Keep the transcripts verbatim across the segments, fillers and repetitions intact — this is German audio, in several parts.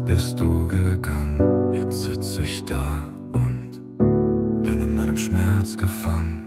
jetzt bist du gegangen. Jetzt sitz ich da und bin in meinem Schmerz gefangen.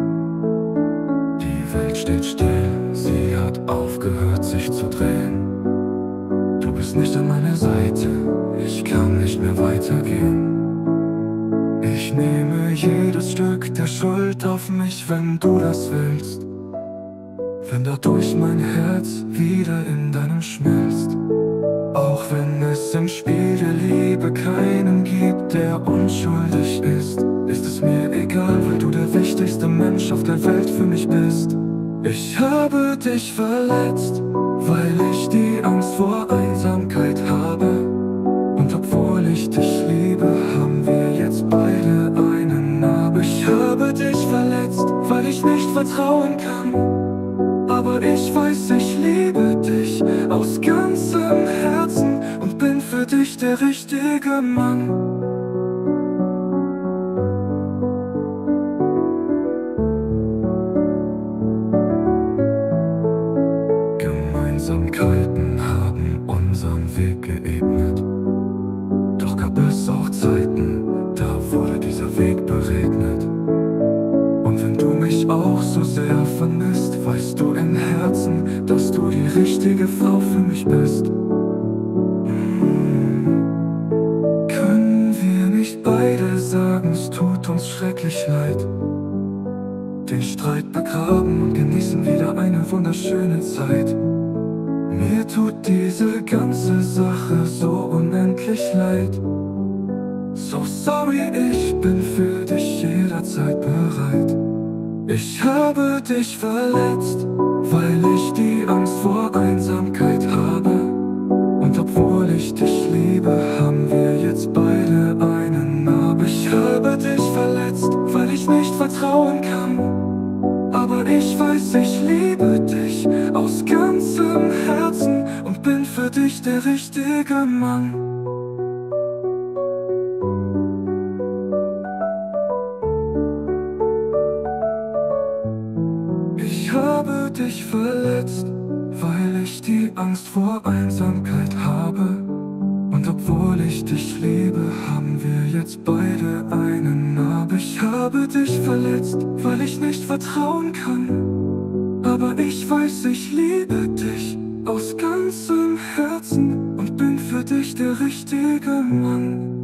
Die Welt steht still, sie hat aufgehört sich zu drehen. Du bist nicht an meiner Seite, ich kann nicht mehr weitergehen. Ich nehme jedes Stück der Schuld auf mich, wenn du das willst. Wenn dadurch mein Herz wieder in deinem schmilzt. Auch wenn es im Spiel der Liebe keinen gibt, der unschuldig ist, ist es mir egal, weil du der wichtigste Mensch auf der Welt für mich bist. Ich habe dich verletzt, weil ich die Angst vor Einsamkeit habe. Und obwohl ich dich liebe, haben wir jetzt beide eine Narbe. Ich habe dich verletzt, weil ich nicht vertrauen kann. Aber ich weiß, ich liebe dich aus ganzem Herzen und bin für dich der richtige Mann. Gemeinsamkeiten haben unseren Weg geebnet. Doch gab es auch Zeiten, da wurde dieser Weg beregnet. Und wenn du mich auch so sehr vermisst, weißt du im Herzen, dass du die richtige Frau für mich bist. Hm. Können wir nicht beide sagen, es tut uns schrecklich leid? Den Streit begraben und genießen wieder eine wunderschöne Zeit. Mir tut diese ganze Sache so unendlich leid. So sorry, ich bin für dich jederzeit bereit. Ich habe dich verletzt, weil ich die Angst vor Einsamkeit habe. Und obwohl ich dich liebe, haben wir jetzt beide eine Narbe. Ich habe dich verletzt, weil ich nicht vertrauen kann. Aber ich weiß, ich liebe dich aus ganzem Herzen und bin für dich der richtige Mann. Ich habe dich verletzt, weil ich die Angst vor Einsamkeit habe. Und obwohl ich dich liebe, haben wir jetzt beide eine Narbe. Ich habe dich verletzt, weil ich nicht vertrauen kann. Aber ich weiß, ich liebe dich aus ganzem Herzen und bin für dich der richtige Mann.